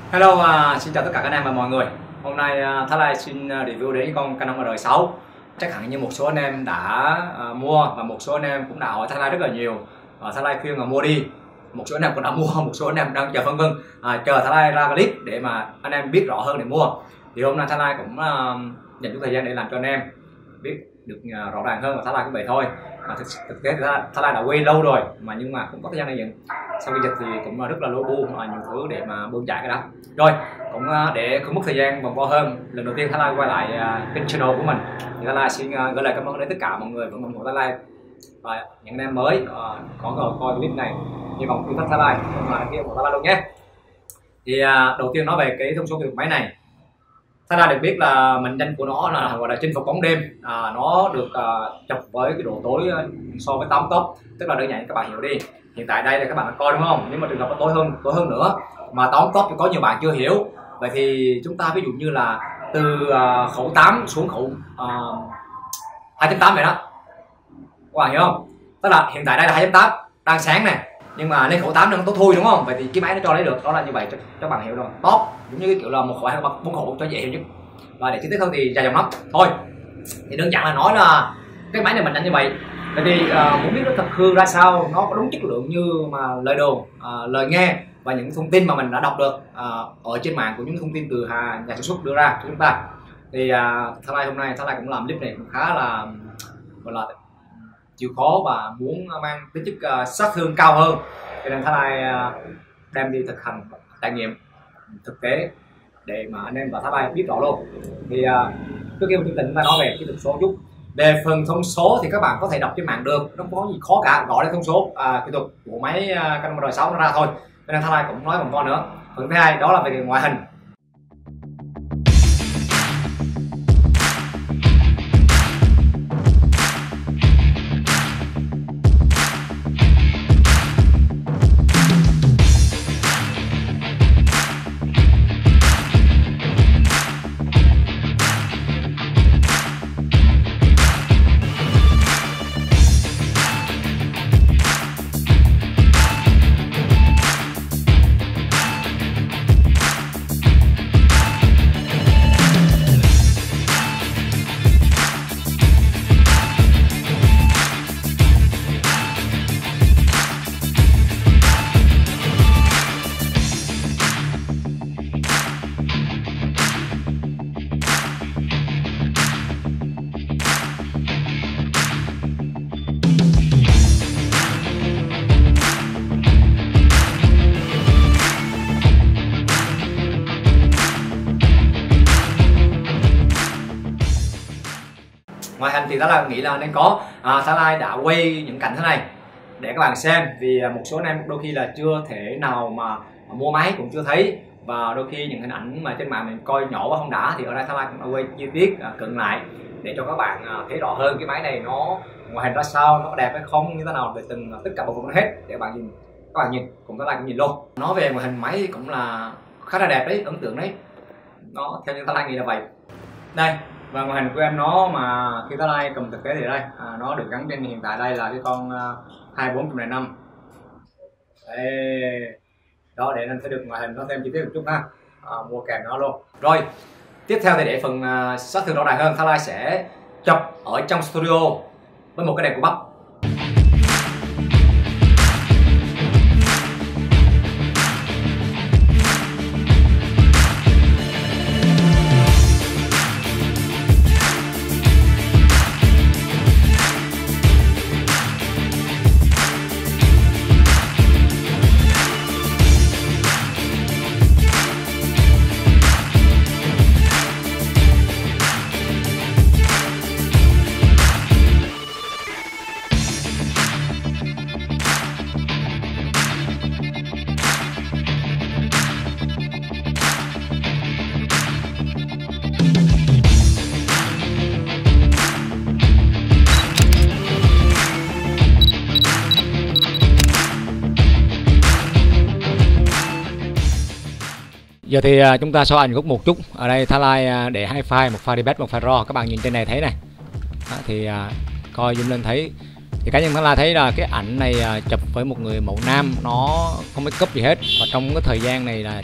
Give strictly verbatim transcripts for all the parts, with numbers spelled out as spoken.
Hello, uh, xin chào tất cả các anh em và mọi người. Hôm nay uh, Thái Lai xin uh, review đến con Canon R sáu. Chắc hẳn như một số anh em đã uh, mua và một số anh em cũng đã hỏi Thái Lai rất là nhiều. uh, Thái Lai khuyên là mua đi. Một số anh em cũng đã mua, một số anh em đang chờ vân vân uh, chờ Thái Lai ra clip để mà anh em biết rõ hơn để mua. Thì hôm nay Thái Lai cũng uh, dành chút thời gian để làm cho anh em biết được uh, rõ ràng hơn, và Thái Lai cũng vậy thôi. Mà thực, thực tế thì Thái Lai đã quay lâu rồi mà nhưng mà cũng có thời gian để dựng. Sau khi dịch thì cũng rất là lô bu và nhiều thứ để mà bươn chạy cái đó. Rồi cũng để không mất thời gian vòng vo hơn, lần đầu tiên Thái Lai quay lại kênh channel của mình thì Thái Lai xin gửi lời cảm ơn đến tất cả mọi người vẫn ủng hộ Thái Lai và những anh em mới có cơ hội coi clip này. Hy vọng quý khách Thái Lai cũng là đăng ký ủng hộ Thái Lai luôn nhé. Thì đầu tiên nói về cái thông số kỹ thuật máy này. Thái Lai được biết là mệnh danh của nó là gọi là chinh phục bóng đêm. À, nó được uh, chụp với cái độ tối uh, so với tám top, tức là đơn giản các bạn hiểu đi. Hiện tại đây là các bạn đã coi đúng không? Nhưng mà trường hợp nó tối hơn, tối hơn nữa mà tám top thì có nhiều bạn chưa hiểu. Vậy thì chúng ta ví dụ như là từ uh, khẩu tám xuống khẩu uh, hai chấm tám này đó, các bạn hiểu không? Tức là hiện tại đây là hai chấm tám đang sáng nè, nhưng mà lên khẩu tám nó tối thui đúng không? Vậy thì cái máy nó cho lấy được đó là như vậy cho các bạn hiểu rồi. Top giống như cái kiểu là một khẩu hai bốn khẩu cho dễ hiểu chứ. Và để chi tiết hơn thì dài dòng lắm thôi. Thì đơn giản là nói là cái máy này mình đánh như vậy. Vậy thì uh, muốn biết nó thật hư ra sao, nó có đúng chất lượng như mà lời đồn, uh, lời nghe và những thông tin mà mình đã đọc được uh, ở trên mạng của những thông tin từ nhà, nhà sản xuất đưa ra cho chúng ta. Thì uh, Thái Lai hôm nay Thái Lai cũng làm clip này cũng khá là gọi là chịu khó và muốn mang tính chất uh, sát thương cao hơn, cho nên Thái Lai uh, đem đi thực hành trải nghiệm thực tế để mà anh em và Thái Lai biết rõ luôn. Thì uh, trước khi chương trình chúng ta nói về cái thông số chút. Về phần thông số thì các bạn có thể đọc trên mạng được, nó không có gì khó cả, gọi là thông số à, kỹ thuật của máy uh, Canon R sáu nó ra thôi. Cho nên Thái Lai cũng nói một con nữa. Phần thứ hai đó là về ngoại hình. Ngoại hình thì Thái Lai nghĩ là nên có. à, Thái Lai đã quay những cảnh thế này để các bạn xem, vì một số anh em đôi khi là chưa thể nào mà mua máy cũng chưa thấy, và đôi khi những hình ảnh mà trên mạng mình coi nhỏ quá không đã, thì ở đây Thái Lai cũng đã quay chi tiết à, cận lại để cho các bạn à, thấy rõ hơn cái máy này nó ngoại hình ra sao, nó đẹp hay không, như thế nào, về từng tất cả bộ phận hết để các bạn nhìn, các bạn nhìn cùng Thái Lai cũng nhìn luôn. Nói về ngoại hình máy cũng là khá là đẹp đấy, ấn tượng đấy, nó theo như Thái Lai nghĩ là vậy. Đây, và ngoại hình của em nó mà khi Thái Lai cầm thực tế thì đây, à, nó được gắn trên hiện tại đây là cái con uh, hai bốn không năm. Đây. Đó, để nên sẽ được ngoại hình nó thêm chi tiết một chút ha, à, mua kèm nó luôn. Rồi, tiếp theo thì để phần uh, sát thương rõ ràng hơn, Thái Lai sẽ chụp ở trong studio với một cái đèn của bắp. Giờ thì uh, chúng ta so ảnh gốc một chút. Ở đây Thái Lai uh, để hai file, một file debug, một file raw. Các bạn nhìn trên này thấy này. Đó, thì uh, coi zoom lên thấy. Thì cá nhân Thái Lai thấy là cái ảnh này uh, chụp với một người mẫu nam, nó không make up gì hết. Và trong cái thời gian này là chụp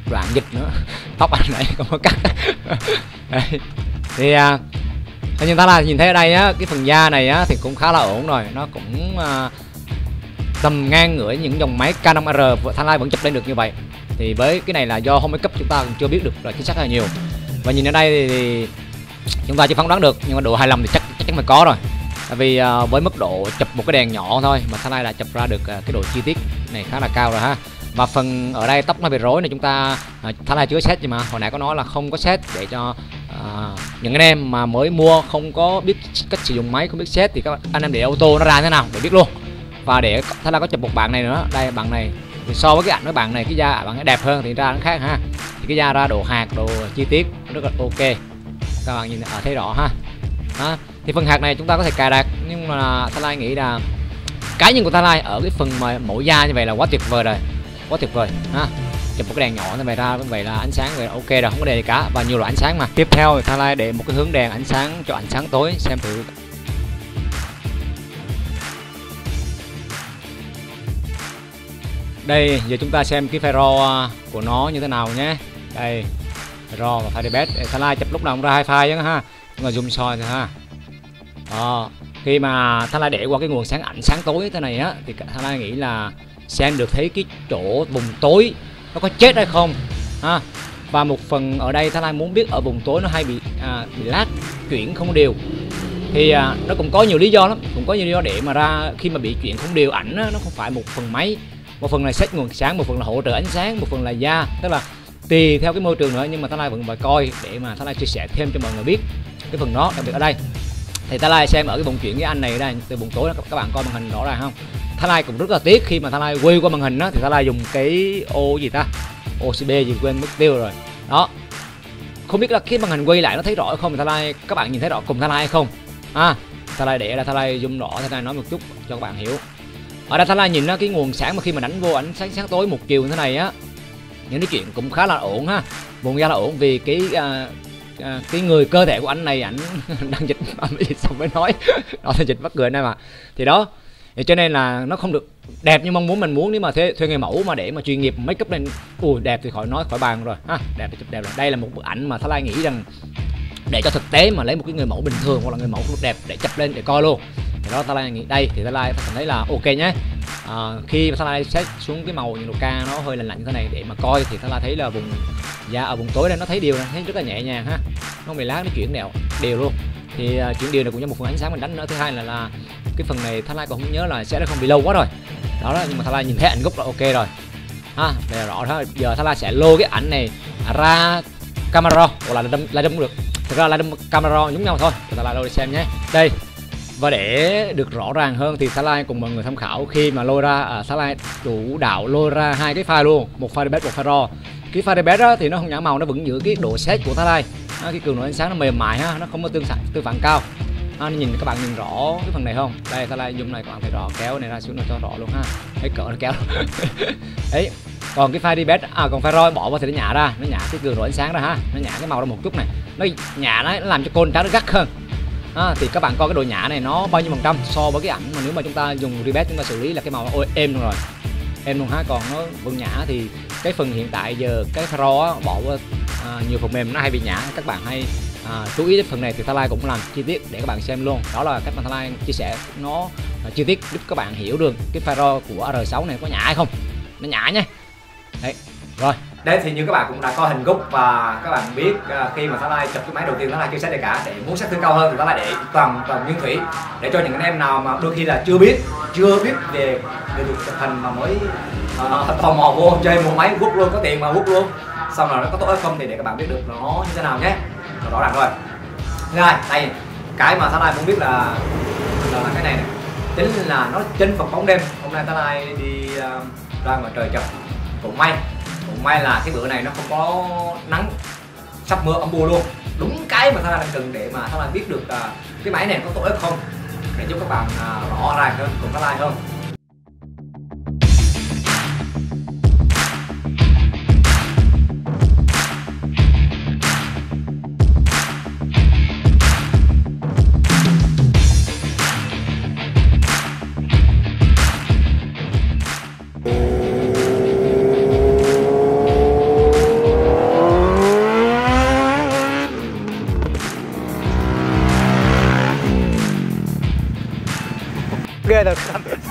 đoạn dịch nữa. Tóc anh này không có cắt. Đây. Thì à, nhưng ta là nhìn thấy ở đây á, cái phần da này á thì cũng khá là ổn rồi, nó cũng à, tầm ngang ngửa những dòng máy Canon R Thanh Lai vẫn chụp lên được như vậy. Thì với cái này là do home makeup chúng ta cũng chưa biết được là chính xác là nhiều. Và nhìn ở đây thì, thì chúng ta chỉ phán đoán được, nhưng mà độ hài lòng thì chắc chắc chắn phải có rồi. Tại vì uh, với mức độ chụp một cái đèn nhỏ thôi mà Thanh Lai đã chụp ra được uh, cái độ chi tiết này khá là cao rồi ha. Và phần ở đây tóc nó bị rối này chúng ta uh, Thanh Lai chưa set, nhưng mà hồi nãy có nói là không có set để cho uh, những anh em mà mới mua không có biết cách sử dụng máy, không biết set thì các anh em để auto nó ra thế nào để biết luôn. Và để Thanh Lai có chụp một bạn này nữa, đây bạn này thì so với cái ảnh với bạn này, cái da bạn ấy đẹp hơn thì ra nó khác ha. Thì cái da ra độ hạt, độ chi tiết rất là ok, các bạn nhìn ở thấy rõ ha. Đó. Thì phần hạt này chúng ta có thể cài đặt, nhưng mà Thanh Lai nghĩ là cá nhân của Thanh Lai ở cái phần mà mẫu da như vậy là quá tuyệt vời rồi, quá tuyệt vời ha. Chụp một cái đèn nhỏ như vậy ra, như vậy là ánh sáng vậy ok rồi, không có đề gì cả, và nhiều loại ánh sáng mà. Tiếp theo thì Thanh Lai để một cái hướng đèn ánh sáng cho ánh sáng tối xem thử. Đây giờ chúng ta xem cái pha ro của nó như thế nào nhé. Đây ro và pha best. Thanh Lai chụp lúc nào cũng ra hai file chứ ha, nhưng mà zoom soi thôi ha. Đó. Khi mà Thanh Lai để qua cái nguồn sáng ảnh sáng tối thế này á thì Thanh Lai nghĩ là xem được thấy cái chỗ vùng tối nó có chết hay không ha. Và một phần ở đây Thanh Lai muốn biết ở vùng tối nó hay bị à, bị lag, chuyển không đều. Thì à, nó cũng có nhiều lý do lắm, cũng có nhiều lý do để mà ra khi mà bị chuyển không đều ảnh á, nó không phải một phần máy, một phần là set nguồn sáng, một phần là hỗ trợ ánh sáng, một phần là da, tức là tùy theo cái môi trường nữa. Nhưng mà Thanh Lai vẫn phải coi để mà Thanh Lai chia sẻ thêm cho mọi người biết cái phần đó. Đặc biệt ở đây thì Thanh Lai xem ở cái vùng chuyển cái anh này đây từ vùng tối đó, các bạn coi màn hình rõ ràng không. Thanh Lai cũng rất là tiếc khi mà Thanh Lai quay qua màn hình đó thì Thanh Lai dùng cái ô gì ta, ô xê bê gì quên mất tiêu rồi đó. Không biết là cái màn hình quay lại nó thấy rõ không, Thanh Lai các bạn nhìn thấy rõ cùng Thanh Lai hay không à. Thanh Lai để là Thanh Lai zoom rõ, Thanh Lai nói một chút cho các bạn hiểu. Ở đây Thanh Lai nhìn nó cái nguồn sáng mà khi mà đánh vô ánh sáng sáng tối một chiều như thế này á, những cái chuyện cũng khá là ổn ha, vùng da là ổn. Vì cái uh, uh, cái người cơ thể của anh này ảnh đang dịch xong mới nói đó là dịch bắt cười này mà. Thì đó thì cho nên là nó không được đẹp như mong muốn mình muốn. Nếu mà thuê, thuê người mẫu mà để mà chuyên nghiệp make up lên ui đẹp thì khỏi nói khỏi bàn rồi ha, đẹp thì chụp đẹp rồi. Đây là một bức ảnh mà Thanh Lai nghĩ rằng để cho thực tế mà lấy một cái người mẫu bình thường hoặc là người mẫu không đẹp để chụp lên để coi luôn. Thì đó Thanh Lai nghĩ đây thì Thanh Lai cảm thấy là ok nhé. À, khi mà Thanh Lai set xuống cái màu nhiệt độ ca nó hơi lạnh lạnh như thế này để mà coi thì Thanh Lai thấy là vùng da ở vùng tối đây nó thấy đều, thấy rất là nhẹ nhàng ha, không bị lát, nó chuyển đều đều luôn. Thì uh, chuyển điều này cũng như một phần ánh sáng mình đánh nữa. Thứ hai là là cái phần này Thanh Lai còn không nhớ là sẽ không bị lâu quá rồi đó, đó nhưng mà Thanh Lai nhìn thấy ảnh gốc là ok rồi ha, đây là rõ đó. Giờ Thanh Lai sẽ lô cái ảnh này ra camera hoặc là lightroom cũng được, thực ra lightroom camera giống nhau thôi, Thanh Lai lô để xem nhé. Đây và để được rõ ràng hơn thì Thanh Lai cùng mọi người tham khảo khi mà lôi ra, à, Thanh Lai chủ đạo lôi ra hai cái file luôn, một file best, một file raw. Cái file best đó thì nó không nhả màu, nó vẫn giữ cái độ set của Thanh Lai, à, cái cường độ ánh sáng nó mềm mại ha, nó không có tương phản tương phản cao. À, nhìn các bạn nhìn rõ cái phần này không? Đây Thanh Lai zoom này các bạn thấy rõ, kéo này ra xuống là cho rõ luôn ha, thấy cỡ nó kéo đấy. Còn cái file best, à còn file raw bỏ vào thì nó nhả ra, nó nhả cái cường độ ánh sáng ra ha, nó nhả cái màu ra một chút này, nó nhả nó, nó làm cho con trắng nó gắt hơn. À, thì các bạn coi cái độ nhả này nó bao nhiêu phần trăm so với cái ảnh mà nếu mà chúng ta dùng rebest chúng ta xử lý là cái màu ôi, êm luôn rồi, êm luôn ha. Còn nó vẫn nhả thì cái phần hiện tại giờ cái raw bỏ à, nhiều phần mềm nó hay bị nhả, các bạn hay à, chú ý đến phần này thì Thanh Lai cũng làm chi tiết để các bạn xem luôn. Đó là cách mà Thanh Lai chia sẻ nó à, chi tiết giúp các bạn hiểu được cái file raw của R sáu này có nhả hay không, nó nhả nhé. Đấy rồi. Đấy thì như các bạn cũng đã có hình gốc và các bạn biết uh, khi mà Thanh Lai chụp cái máy đầu tiên Thanh Lai chưa set được cả, để muốn set thứ cao hơn thì Thanh Lai để toàn toàn nguyên thủy để cho những anh em nào mà đôi khi là chưa biết chưa biết về về việc chụp hình mà mới uh, tò mò vô chơi mua máy quất luôn, có tiền mà quất luôn, xong rồi nó có tốt hay không thì để các bạn biết được nó như thế nào nhé, rõ ràng rồi. Thứ hai, đây cái mà Thanh Lai muốn biết là là cái này này, chính là nó chinh phục bóng đêm. Hôm nay Thanh Lai đi uh, ra ngoài trời chụp cũng may cũng may là cái bữa này nó không có nắng, sắp mưa âm u luôn, đúng cái mà Thanh Lai đang cần để mà Thanh Lai biết được uh, cái máy này có tốt hay không, để giúp các bạn uh, rõ ràng hơn cùng Thanh Lai hơn. ghê thật.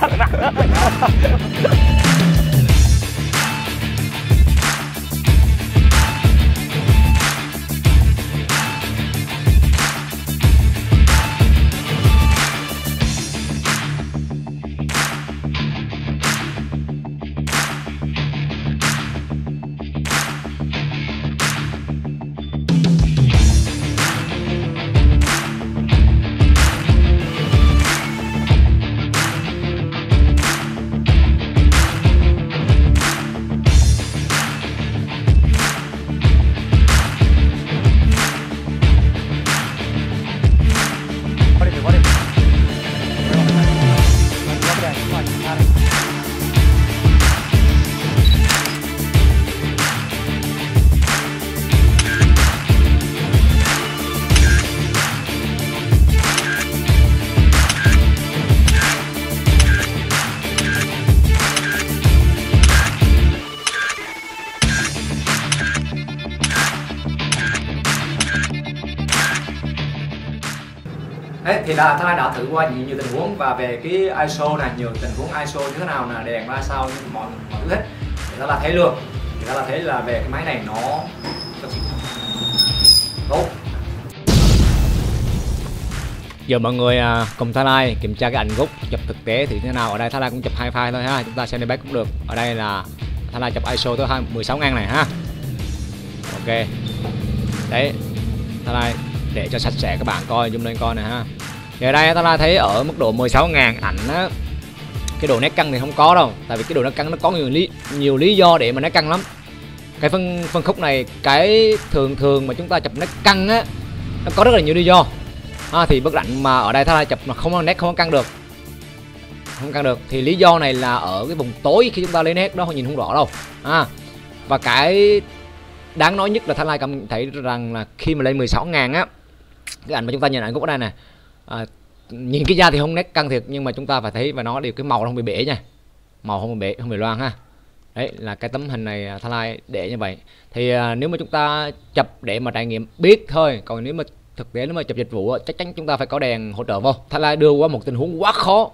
Đấy, thì là Thái Lan đã thử qua nhiều, nhiều tình huống và về cái i ét o này, nhiều tình huống i ét o như thế nào, là đèn ra sao, mọi mọi thứ hết thì Thái Lan thấy luôn, thì Thái Lan thấy là về cái máy này nó thật sự tốt. Giờ mọi người cùng Thái Lan kiểm tra cái ảnh gốc chụp thực tế thì thế nào. Ở đây Thái Lan cũng chụp hai file thôi ha, chúng ta xem back cũng được. Ở đây là Thái Lan chụp i ét o tới mười sáu ngàn này ha. Ok, đấy Thái Lan để cho sạch sẽ các bạn coi, zoom lên coi này ha. Thì ở đây Thái Lan thấy ở mức độ mười sáu ngàn ảnh á, cái độ nét căng thì không có đâu, tại vì cái độ nét căng nó có nhiều lý nhiều lý do để mà nét căng lắm. Cái phân phân khúc này, cái thường thường mà chúng ta chụp nét căng á, nó có rất là nhiều lý do. À, thì bức ảnh mà ở đây Thái Lan chụp mà không có nét, không có căng được, không căng được thì lý do này là ở cái vùng tối khi chúng ta lấy nét đó nhìn không rõ đâu. À, và cái đáng nói nhất là Thái Lan cảm thấy rằng là khi mà lên mười sáu ngàn á, cái ảnh mà chúng ta nhìn ảnh gốc ở đây này, à, nhìn cái da thì không nét căng thiệt, nhưng mà chúng ta phải thấy và nó đều cái màu nó không bị bể nha, màu không bị bể, không bị loang ha. Đấy là cái tấm hình này Thái Lan để như vậy. Thì à, nếu mà chúng ta chụp để mà trải nghiệm biết thôi, còn nếu mà thực tế nếu mà chụp dịch vụ chắc chắn chúng ta phải có đèn hỗ trợ vô. Thái Lan đưa qua một tình huống quá khó,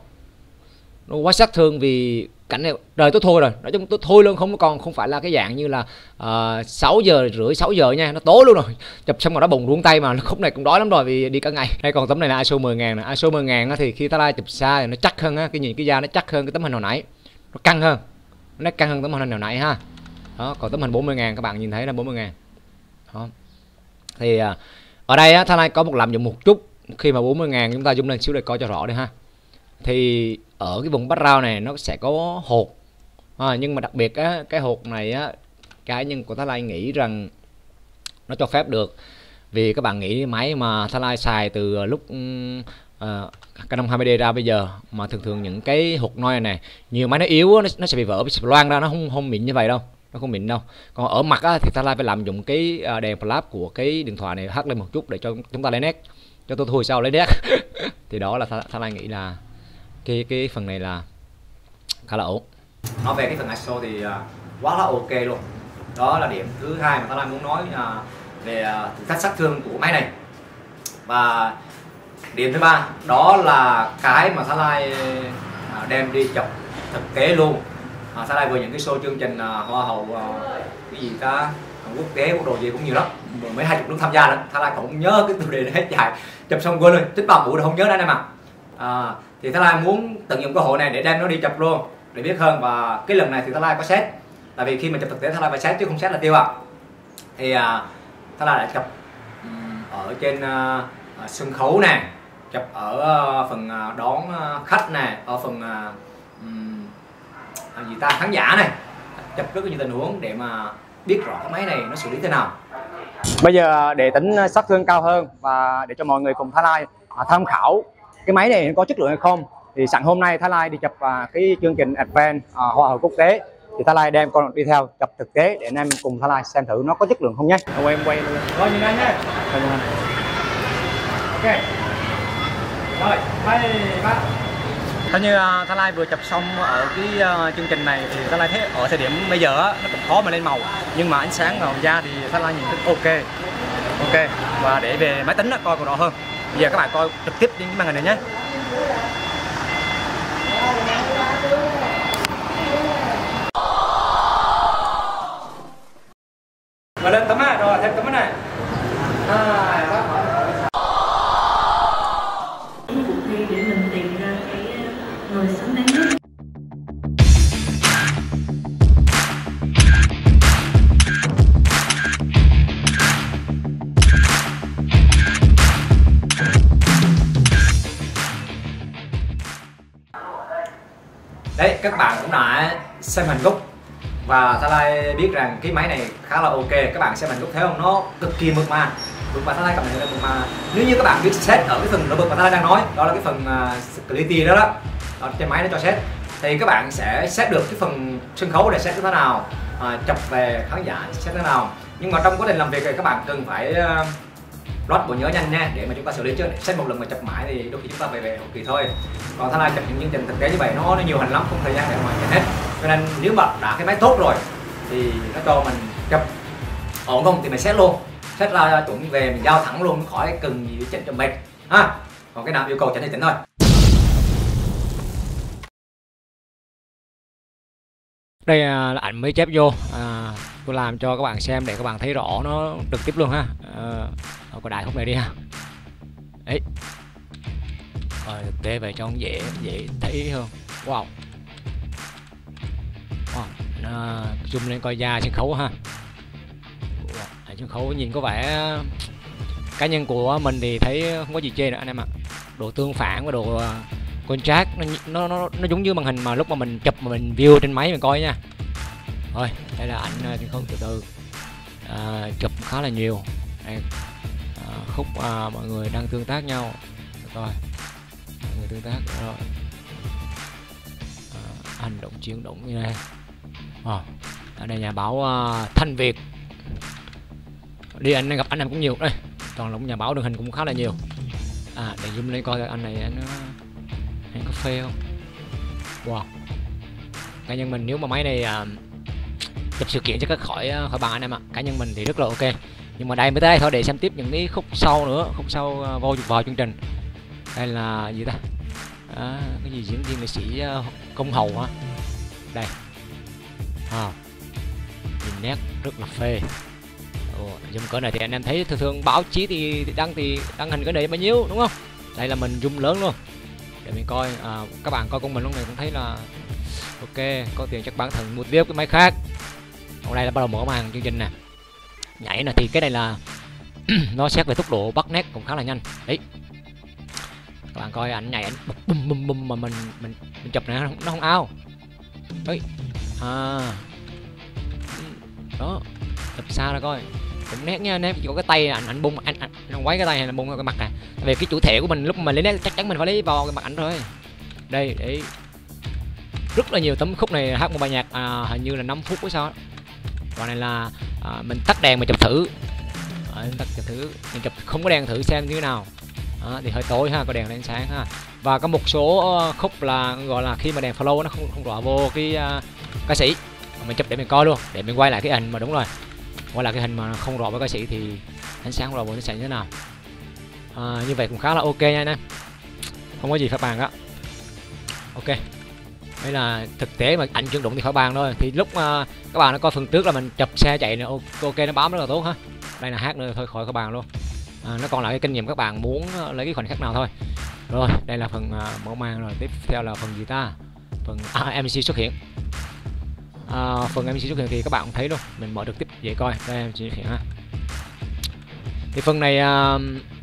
nó quá sát thương vì cảnh này đời tôi thôi rồi, nói chung tôi thôi luôn, không còn không phải là cái dạng như là uh, sáu giờ rưỡi sáu giờ nha, nó tối luôn rồi, chụp xong rồi nó bùng ruông tay mà khúc này cũng đói lắm rồi vì đi cả ngày. Đây còn tấm này là i ét o mười ngàn nè, i ét o mười ngàn thì khi Thái Lan chụp xa thì nó chắc hơn á, cái nhìn cái da nó chắc hơn cái tấm hình hồi nãy, nó căng hơn, nó căng hơn tấm hình hồi nãy ha. Đó, còn tấm hình bốn mươi ngàn các bạn nhìn thấy là bốn mươi ngàn. Đó. Thì uh, ở đây á, Thái Lan có một lạm dụng một chút, khi mà bốn mươi ngàn chúng ta zoom lên xíu để coi cho rõ đi ha. Thì ở cái vùng background này nó sẽ có hột, à, nhưng mà đặc biệt á, cái hột này á, cá nhân của Thái Lan nghĩ rằng nó cho phép được, vì các bạn nghĩ máy mà Thái Lan xài từ lúc uh, Canon hai mươi D ra bây giờ mà thường thường những cái hột noi này, nhiều máy nó yếu nó, nó sẽ bị vỡ, bị loang ra, nó không không mịn như vậy đâu, nó không mịn đâu. Còn ở mặt á, thì Thái Lan phải làm dụng cái đèn flash của cái điện thoại này hắt lên một chút để cho chúng ta lấy nét, cho tôi thôi sao lấy nét. Thì đó là Thái Lan nghĩ là cái cái phần này là khá là ổn. Nói về cái phần i ét o thì uh, quá là ok luôn. Đó là điểm thứ hai mà Thái Lan muốn nói uh, về uh, thử thách sát thương của máy này. Và điểm thứ ba đó là cái mà Thái Lan uh, đem đi chụp thực tế luôn. Uh, Thái Lan vừa những cái show chương trình uh, hoa hậu uh, cái gì ta quốc tế quốc đồ gì cũng nhiều lắm, mấy hai chục nước tham gia đó. Thái Lan cũng nhớ cái chủ đề này hết dài, chụp xong quên luôn, tích ba buổi không nhớ đó em ạ. À, thì Thái Lan muốn tận dụng cơ hội này để đem nó đi chụp luôn để biết hơn. Và cái lần này thì Thái Lan có set, tại vì khi mà chụp thực tế Thái Lan phải set chứ không set là tiêu ạ. À. Thì à, Thái Lan đã chụp um, ở trên uh, sân khấu nè, chụp ở uh, phần uh, đón uh, khách nè, ở phần uh, um, gì ta khán giả này, chụp rất nhiều tình huống để mà biết rõ cái máy này nó xử lý thế nào. Bây giờ để tính sát thương cao hơn và để cho mọi người cùng Thái Lan à, tham khảo cái máy này có chất lượng hay không, thì sẵn hôm nay Thái Lan đi chụp à, cái chương trình Advance à, hoa hậu quốc tế, thì Thái Lan đem con đi theo chụp thực tế để anh em cùng Thái Lan xem thử nó có chất lượng không nhé. Quay em quay luôn. Rồi nhìn anh nhé. Ok. Rồi, hai ba. Theo như uh, Thái Lan vừa chụp xong ở cái uh, chương trình này thì Thái Lan thấy ở thời điểm bây giờ á, nó cũng khó mà lên màu, nhưng mà ánh sáng màu da thì Thái Lan nhìn rất ok, ok. Và để về máy tính á, coi còn rõ hơn. Bây giờ các bạn coi trực tiếp trên màn hình này nhé. Rồi lên tấm á, rồi thêm tấm này. À, đó. Cuộc thi để mình tìm ra cái người xứng đáng nhất. Đấy, các bạn cũng đã xem hình gốc và Thái Lai biết rằng cái máy này khá là ok. Các bạn xem hình gốc thấy không, nó cực kỳ mượt mà, mượt mà Thái Lai cảm nhận là mượt mà. Nếu như các bạn biết set ở cái phần nổi bật mà Thái Lai đang nói, đó là cái phần uh, quality đó đó, đó trên máy nó cho set, thì các bạn sẽ set được cái phần sân khấu để set như thế nào, uh, chụp về khán giả set thế nào. Nhưng mà trong quá trình làm việc thì các bạn cần phải uh, load bộ nhớ nhanh nha, để mà chúng ta xử lý, chứ set một lần mà chụp mãi thì đôi khi chúng ta về về hậu kỳ thôi. Còn Thái Lai chụp những chương trình thực tế như vậy nó nó nhiều hình lắm, không thời gian để mà chụp hết. Cho nên nếu mà đã cái máy tốt rồi thì nó cho mình chụp ổn không thì mình set luôn, set ra chuẩn về mình giao thẳng luôn, khỏi cần gì chỉnh cho mệt ha. Còn cái nào yêu cầu chỉnh thì chỉnh thôi. Đây là ảnh mới chép vô, à, tôi làm cho các bạn xem để các bạn thấy rõ nó trực tiếp luôn ha. À, có đại khúc này đi ha. Đấy. Rồi thực tế về trong dễ dễ thấy hơn. Wow. Wow. À, zoom lên coi da sân khấu ha. Wow. Sân khấu nhìn có vẻ cá nhân của mình thì thấy không có gì chê nữa anh em ạ. Độ tương phản và độ contrast nó nó nó nó giống như màn hình mà lúc mà mình chụp mà mình view trên máy mình coi nha. Thôi, đây là ảnh sân khấu từ từ. À, chụp khá là nhiều. Đây. À, khúc à, mọi người đang tương tác nhau. Coi. Mọi người tương tác rồi. À, hành động chuyển động như này. À, ở đây nhà báo uh, Thanh Việt. Đi anh gặp anh em cũng nhiều đây. Toàn là nhà báo đường hình cũng khá là nhiều. À, để zoom lên coi anh này anh anh có phê không? Wow. Cá nhân mình nếu mà máy này uh, chụp sự kiện cho các khỏi khỏi bằng anh em ạ. Cá nhân mình thì rất là ok. Nhưng mà đây mới tới đây thôi, để xem tiếp những cái khúc sau nữa, khúc sau uh, vô vào chương trình. Đây là gì ta? À, cái gì diễn viên nghệ sĩ uh, công hầu hả? Đây. À, nhìn nét rất là phê. Ồ, zoom cỡ này thì anh em thấy thường thường báo chí thì, thì đăng thì đăng hình cái này bao nhiêu đúng không? Đây là mình zoom lớn luôn để mình coi. À, các bạn coi con mình lúc này cũng thấy là ok, có tiền chắc bản thân mua tiếp cái máy khác. Hôm nay là bắt đầu mở màn chương trình nè. Nhảy nè thì cái này là nó xét về tốc độ bắt nét cũng khá là nhanh đấy. Các bạn coi ảnh nhảy ảnh bum bum bum mà mình mình mình chụp này nó không ao đấy. À đó, chụp xa ra coi cũng nét nha, nét chỉ có cái tay ảnh ảnh bung anh anh, anh quấy cái tay hay là bung cái mặt này. Về cái chủ thể của mình lúc mà mình lấy nét chắc chắn mình phải lấy vào cái mặt ảnh rồi. Đây để rất là nhiều tấm khúc này hát một bài nhạc à, hình như là năm phút hay sao. Còn này là à, mình tắt đèn mình chụp thử. À, tắt chụp thử mình chụp không có đèn thử xem như thế nào. À, thì hơi tối ha, có đèn lên sáng ha. Và có một số uh, khúc là gọi là khi mà đèn flow nó không không rõ vô cái uh, ca sĩ, mình chụp để mình coi luôn, để mình quay lại cái hình mà đúng rồi, quay lại cái hình mà không rõ với ca sĩ thì ánh sáng rõ vô nó sẽ như thế nào. À, như vậy cũng khá là ok nha anh em, không có gì phải bàn đó. Ok, đây là thực tế mà ảnh chuyển động thì khỏi bàn thôi. Thì lúc mà các bạn nó coi phần trước là mình chụp xe chạy nữa, ok nó bám rất là tốt ha. Đây là hát nữa thôi khỏi khỏi bàn luôn. À, nó còn lại cái kinh nghiệm các bạn muốn lấy cái khoảnh khắc nào thôi. Rồi đây là phần uh, mở màn rồi, tiếp theo là phần gì ta, phần à, em xê xuất hiện. À, phần em xê xuất hiện thì các bạn cũng thấy luôn, mình mở trực tiếp dễ coi. Đây em xê xuất hiện ha. Thì phần này uh,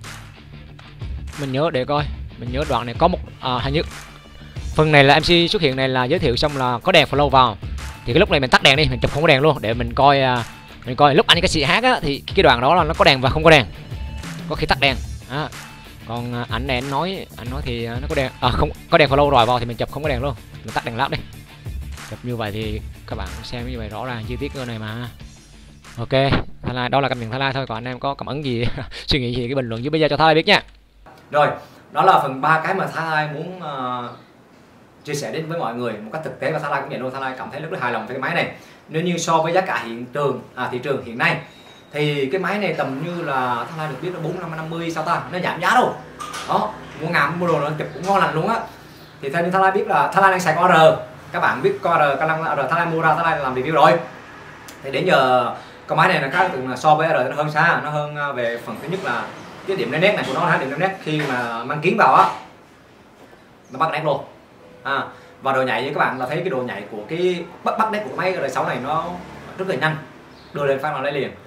mình nhớ để coi, mình nhớ đoạn này có một uh, hình như phần này là em xê xuất hiện này là giới thiệu xong là có đèn flow vào, thì cái lúc này mình tắt đèn đi, mình chụp không có đèn luôn để mình coi uh, mình coi lúc anh ca sĩ hát á, thì cái đoạn đó là nó có đèn và không có đèn, có khi tắt đèn. À, còn uh, ảnh này anh nói anh nói thì uh, nó có đèn, à không có đèn flow rồi vào thì mình chụp không có đèn luôn, mình tắt đèn lát đi, chụp như vậy thì các bạn xem như vậy rõ ràng chi tiết cái này mà. Ok, Thái Lai, đó là cảm nhận Thái Lai thôi, còn anh em có cảm ứng gì suy nghĩ gì cái bình luận dưới bây giờ cho Thái Lai biết nha. Rồi, đó là phần ba cái mà Thái Lai muốn uh, chia sẻ đến với mọi người một cách thực tế, và Thái Lai cũng nhận luôn, Thái Lai cảm thấy rất là hài lòng với cái máy này. Nếu như so với giá cả hiện trường à, thị trường hiện nay thì cái máy này tầm như là Thái Lai được biết là bốn trăm năm mươi sao ta, nó giảm giá đâu. Đó, mua ngàm mua đồ nó chụp cũng ngon lành luôn á. Thì theo như Thái Lai biết là Thái Lai đang xài con R, các bạn biết con R, con R Thái Lai mua ra Thái Lai làm review rồi. Thì đến giờ Con máy này là khác thường là so với R nó hơn xa, nó hơn về phần thứ nhất là cái điểm lên nét này của nó, là điểm lên nét khi mà mang kiến vào á nó bắt nét luôn. À, và độ nhạy với các bạn là thấy cái độ nhạy của cái bắt bắt nét của cái máy R sáu này nó rất là nhanh, đưa lên phát là lấy liền.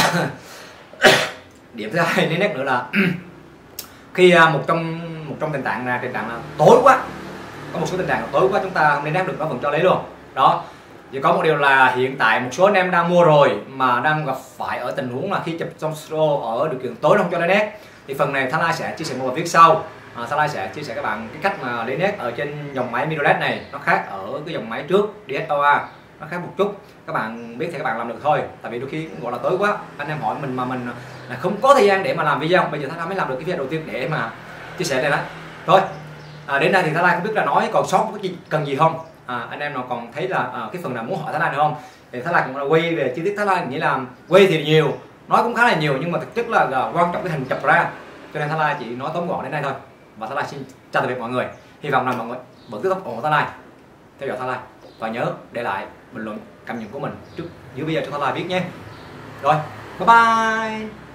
Điểm thứ hai lên nét nữa là khi một trong một trong tình trạng là tình trạng là tối quá, có một số tình trạng là tối quá chúng ta không lên nét được, nó vẫn cho lấy luôn đó. Chỉ có một điều là hiện tại một số anh em đang mua rồi mà đang gặp phải ở tình huống là khi chụp trong studio ở điều kiện tối không cho lấy nét, thì phần này Thái Lai sẽ chia sẻ một bài viết sau. À, Thái Lai sẽ chia sẻ các bạn cái cách mà lấy nét ở trên dòng máy mirrorled này, nó khác ở cái dòng máy trước đê ét lờ a, nó khác một chút. Các bạn biết thì các bạn làm được thôi, tại vì đôi khi gọi là tối quá anh em hỏi mình mà mình là không có thời gian để mà làm video. Bây giờ Thái Lai mới làm được cái video đầu tiên để mà chia sẻ này đó. Thôi à, đến đây thì Thái Lai không biết là nói còn sót có gì cần gì không. À, anh em nào còn thấy là à, cái phần nào muốn hỏi Thái Lai nữa không, thì Thái Lai cũng là quay về chi tiết. Thái Lai nghĩ là quay thì nhiều, nói cũng khá là nhiều, nhưng mà thực chất là, là quan trọng cái hình chụp ra, cho nên Thái Lai chỉ nói tóm gọn đến đây thôi. Và Thái Lai xin chào tạm biệt mọi người, hy vọng là mọi người vẫn tiếp tục ủng hộ Thái Lai, theo dõi Thái Lai và nhớ để lại bình luận cảm nhận của mình trước dưới video cho Thái Lai biết nhé. Rồi, bye bye.